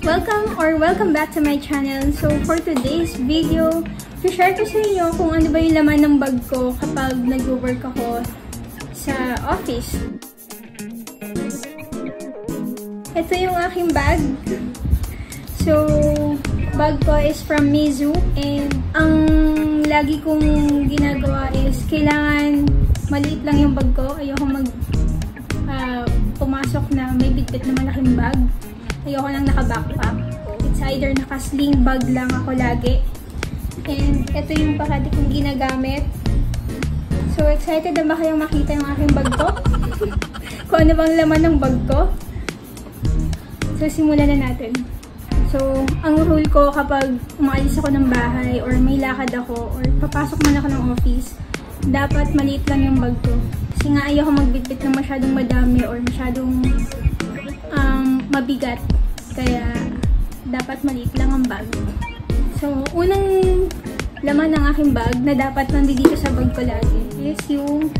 Welcome back to my channel. So for today's video, share ko sa inyo kung ano ba yung laman ng bag ko kapag nag-work ako sa office. Ito yung aking bag. So bag ko is from Mizu, and ang lagi kong ginagawa is kailangan maliit lang yung bag ko. Ayoko pumasok na may bitbit na malaking bag. Ayoko nang naka-backpack. It's either naka-sling bag lang ako lagi. And ito yung pakati kong ginagamit. So excited na ba kayong makita yung aking bag ko? Kung ano bang laman ng bag ko? So simulan na natin. So ang rule ko kapag umaalis ako ng bahay or may lakad ako or papasok man ako ng office, dapat maliit lang yung bag ko. Kasi nga ayoko magbitbit ng masyadong madami or masyadong mabigat. Kaya dapat maliit lang ang bag. So unang laman ng aking bag na dapat nandito sa bag ko lagi is yung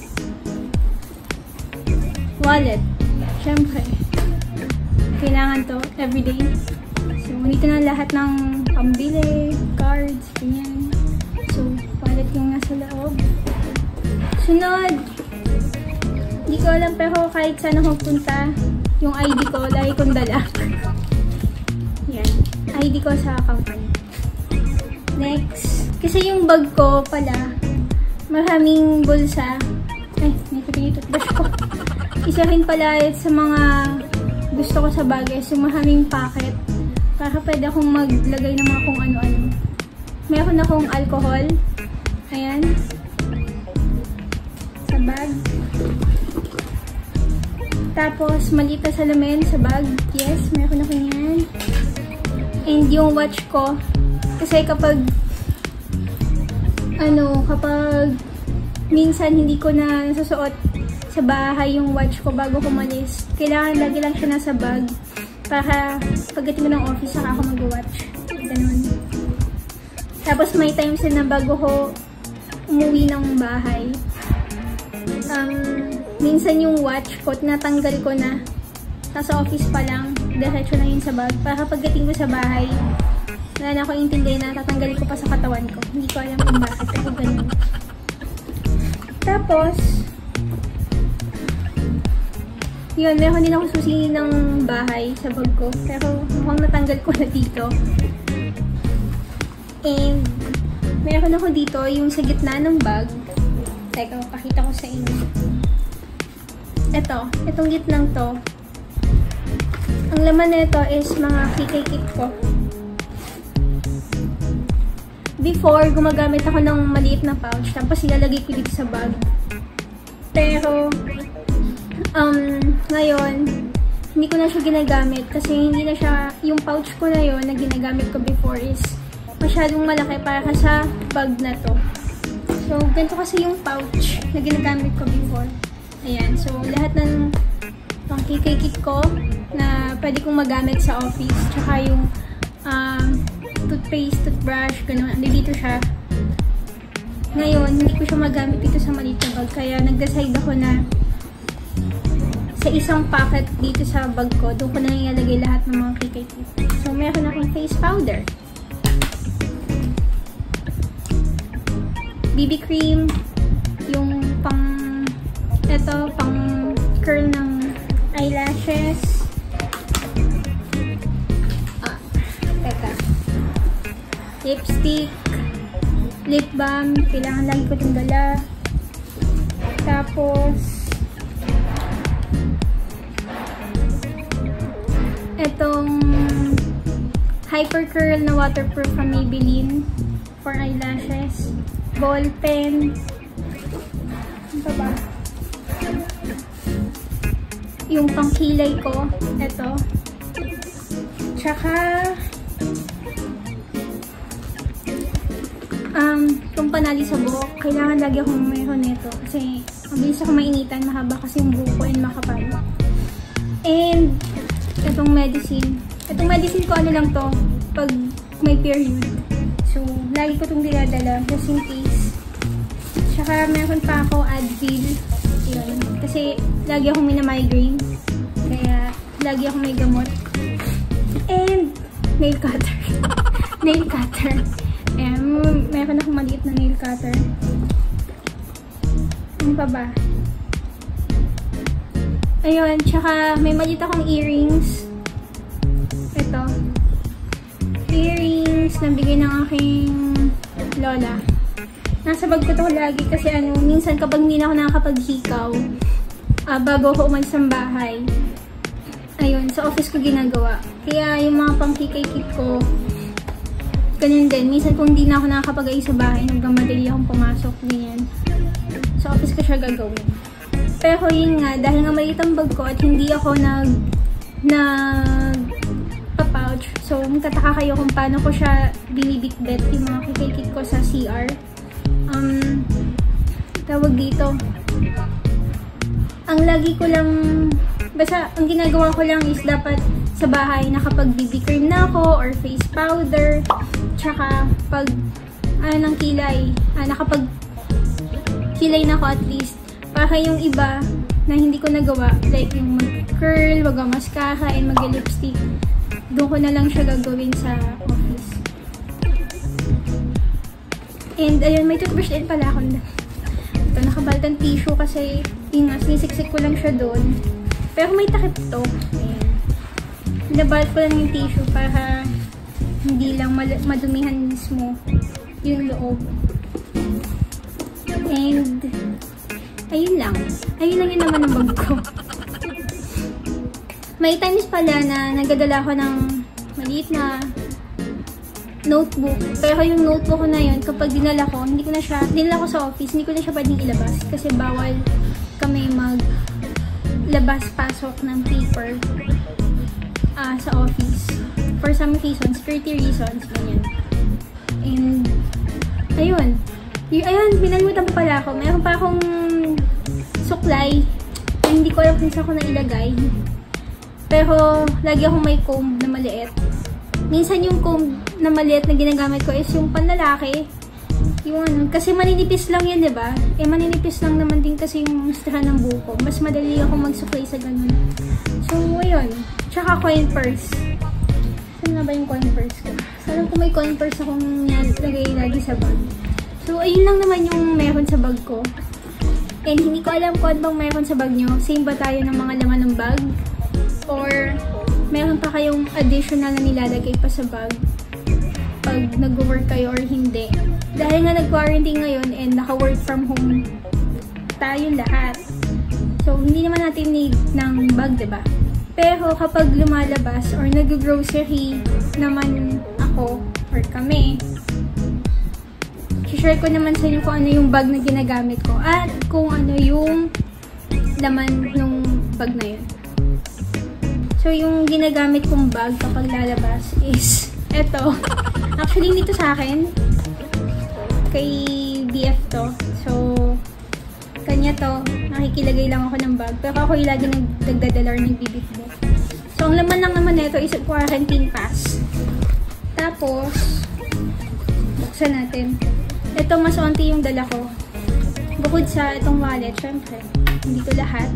wallet. Syempre, kailangan to everyday. So nandito na lahat ng pambili, cards, ganyan. So wallet yung nasa loob. Sunod, hindi ko alam pero kahit saan ako punta, yung ID ko, lagi kong dala. Yan. ID ko sa company. Next. Kasi yung bag ko pala, maraming bulsa. Ay, may toothbrush ko. Isa rin pala sa mga gusto ko sa bag is yung maraming pocket. Para pwede akong maglagay ng mga kung ano-ano. Meron akong alcohol. Ayan. Sa bag. Tapos, maliit na salamin sa bag. Yes, meron ako yan. And yung watch ko. Kasi kapag minsan hindi ko na nasusuot sa bahay yung watch ko bago kumalis, kailangan lagi lang siya nasa bag. Para pagdating ko ng office, saka ako mag-watch. Ganun. Tapos, may times na bago ko umuwi ng bahay. Minsan yung watch ko, tinatanggal ko na. Nasa office pa lang, diretso lang yun sa bag. Para pagdating ko sa bahay, wala na ako intindihin na tatanggalin ko pa sa katawan ko. Hindi ko alam kung bakit. Pero ganun. Tapos, yun, meron din ako susi ng bahay sa bag ko. Pero mukhang natanggal ko na dito. And, meron ako dito yung sa gitna ng bag. Teka, pakita ko sa inyo. Itong gitnang to. Ang laman nito is mga kit ko. Before, gumagamit ako ng maliit na pouch, tapos ilalagay ko dito sa bag. Pero, ngayon, hindi ko na siya ginagamit kasi hindi na siya, yung pouch ko na yon na ginagamit ko before is masyadong malaki para sa bag na to. So, ganito kasi yung pouch na ginagamit ko before. Ayan. So, lahat ng pangkikikit ko na pwede kong magamit sa office. Tsaka yung toothpaste, toothbrush, gano'n. Dito siya. Ngayon, hindi ko siya magamit dito sa maliit na bag. Kaya nag-decide ako na sa isang packet dito sa bag ko, doon ko na ilalagay lahat ng mga kikikit. So, meron akong face powder. BB cream, yung pang curl ng eyelashes. Teka. Lipstick, lip balm, kailangan lagi ko itong dala. Tapos, itong hyper curl na waterproof from Maybelline for eyelashes. Ball pen. Ano pa ba? Yung pangkilay ko. Ito. Tsaka itong panali sa buhok. Kailangan lagi akong mayroon nito. Kasi mabilis ako mainitan. Mahaba kasi yung buhok ko and makapal. And itong medicine. Itong medicine ko ano lang to pag may period. So, lagi ko itong dinadala just in case. Tsaka, meron pa ako Advil. Yun. Kasi, lagi akong minamigraine. Kaya, lagi akong may gamot. And nail cutter. Nail cutter. Meron akong maliit na nail cutter. Ano pa ba? Ayun, tsaka may maliit akong earrings. Ito. Earrings na bigay ng aking lola. Nasa bag ko to lagi kasi minsan kapag hindi na ako nakakapaghikaw, bago ako umalis ng bahay, ayun, sa office ko ginagawa. Kaya yung mga pang-kikay-kit ko, ganyan din. Minsan kung hindi na ako nakakapag-ay sa bahay, nagmamadali akong pumasok, ganyan. Sa office ko siya gagawin. Pero yun nga, dahil nga maliit ang bag ko at hindi ako pouch. So, magtataka kayo kung paano ko siya binibitbit yung mga kikikit ko sa CR. Tawag dito. Ang lagi ko lang, basta ang ginagawa ko lang is dapat sa bahay nakapag-BB cream na ako or face powder. Tsaka pag ng kilay, nakapag-kilay na ako at least. Para yung iba na hindi ko nagawa, like yung mag-curl, mag-mascara, and mag-lipstick, doon ko na lang siya gagawin sa office. And ayun, may toothbrush din pala ako. Ito, nakabaltan tissue kasi yun nga, sinisiksik ko lang siya doon. Pero may takip to. Ayan. Nabalat ko lang yung tissue para hindi lang madumihan mismo yung loob. And ayun lang. Ayun lang yun naman ang bag ko. May times pala na nagdadala ko ng maliit na notebook. Pero yung notebook ko na yun, kapag dinala ko ko sa office, hindi ko na siya pwedeng ilabas. Kasi bawal kami maglabas-pasok ng paper sa office. For some reasons, security reasons, ganyan. And, ayun. Ayun, pinalimutan pa pala ako. Mayroon pa akong suklay. Hindi ko alam kung saan ko na ilagay. Pero, lagi akong may comb na maliit. Minsan yung comb na maliit na ginagamit ko is yung panlalaki. Yung kasi maninipis lang yan, diba? Maninipis lang naman din kasi yung strahan ng buko. Mas madali ako magsuklay sa ganun. So, ayun. Tsaka coin purse. Saan na ba yung coin purse ko? Sana kung may coin purse akong nilagay lagi sa bag. So, ayun lang naman yung meron sa bag ko. And hindi ko alam kung ano bang meron sa bag nyo. Same ba tayo ng mga laman ng bag? Or meron pa kayong additional na nilalagay pa sa bag pag nag-work kayo or hindi. Dahil nga nag-quarantine ngayon and naka-work from home tayong lahat. So, hindi naman natin need ng bag, diba? Pero kapag lumalabas or nag-grocery naman ako or kami, share ko naman sa inyo kung ano yung bag na ginagamit ko at kung ano yung laman ng bag na yun. So, yung ginagamit kong bag kapag lalabas is eto. Actually, hindi to sa akin. Kay BF to. So, kanya to. Nakikilagay lang ako ng bag. Pero ako yung lagi nagdadala or nagbibitbit. So, ang laman lang naman nito is quarantine pass. Tapos, buksan natin. Ito, mas onti yung dala ko. Bukod sa itong wallet, syempre. Hindi ko lahat.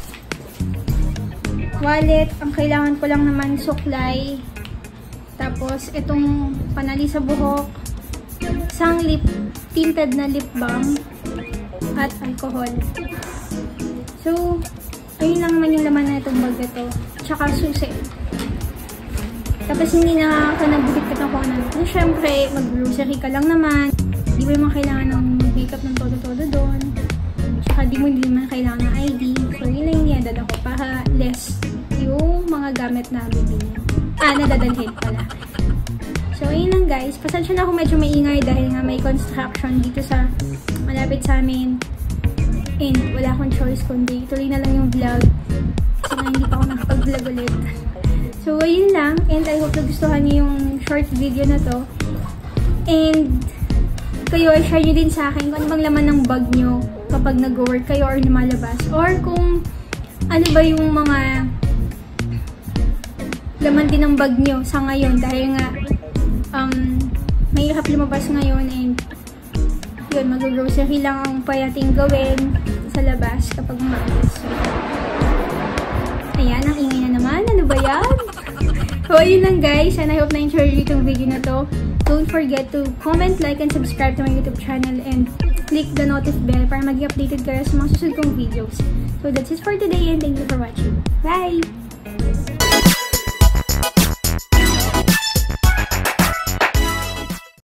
Wallet, ang kailangan ko lang naman suklay. Tapos, itong panali sa buhok. Isang tinted na lip balm. At alcohol. So, ayun lang naman yung laman na itong bag ito. Tsaka susi. Tapos, hindi na ka nabukit ka kung ano. So, syempre, mag-grocery ka lang naman. Di ba yung mga kailangan ng makeup ng todo-todo doon. Tsaka di mo hindi naman kailangan ng ID. So, yun lang yung niyadala ko para less yung mga gamit na bibili. Nadadalhin pala. So, ayun lang guys. Pasensya na ako medyo maingay dahil nga may construction dito sa malapit sa amin. And wala akong choice kundi tuloy na lang yung vlog. Kasi nga hindi pa ako nakapag-vlog ulit. So, ayun lang. And I hope nagustuhan niyo yung short video na to. And kayo, share nyo din sa akin kung ano bang laman ng bag nyo kapag nag-work kayo or lumalabas. Or kung ano ba yung mga laman din ng bag nyo sa ngayon. Dahil nga, mahirap lumabas ngayon and yun, mag-grocery lang ang payating gawin sa labas kapag umalis. So, ayan, ang ingay na naman. Ano ba yan? So, ayun lang guys. And I hope na-enjoy nyo itong video na to. Don't forget to comment, like, and subscribe to my YouTube channel. And click the notif bell para mag-updated kayo sa mga susunod kong videos. So, that's it for today and thank you for watching. Bye!